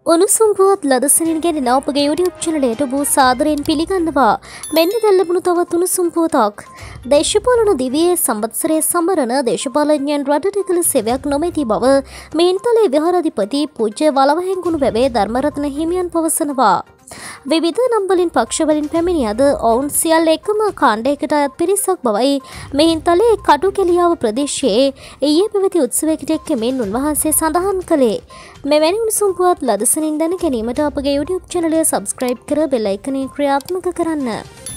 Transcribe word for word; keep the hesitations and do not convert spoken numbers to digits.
උණුසුම් පුවත් ලදසනින් ගෙනෙන අපගේ YouTube channelයට ඔබ සාදරයෙන් පිළිගන්නවා. මෙන්න දැන් ලැබුණු තවත් උණුසුම් පුවතක්. දේශපාලන දිවියේ සම්වත්සරයේ සමරන දේශපාලඥයන් රටට කළ සේවයක් නොමැති බව මිහින්තලේ විහාරාධිපති පූජ්‍ය වලවහැංගුණු වැවේ ධර්මරත්න හිමියන් පවසනවා. විවිධ නම් වලින් පක්ෂ වලින් පැමිණි අද ඔවුන් සියල්ල එකම කාණ්ඩයකට අයත් පිරිසක් බවයි මිහින්තලේ කටුකෙලියාව ප්‍රදේශයේ ඊයේ පැවති උත්සවයකට එක්කමින් උන්වහන්සේ සඳහන් කළේ. මෙවැනි උණුසුම් පුවත් ලදසනින් දැන ගැනීමට අපගේ YouTube channel එක subscribe කර bell icon එක ක්‍රියාත්මක කරන්න.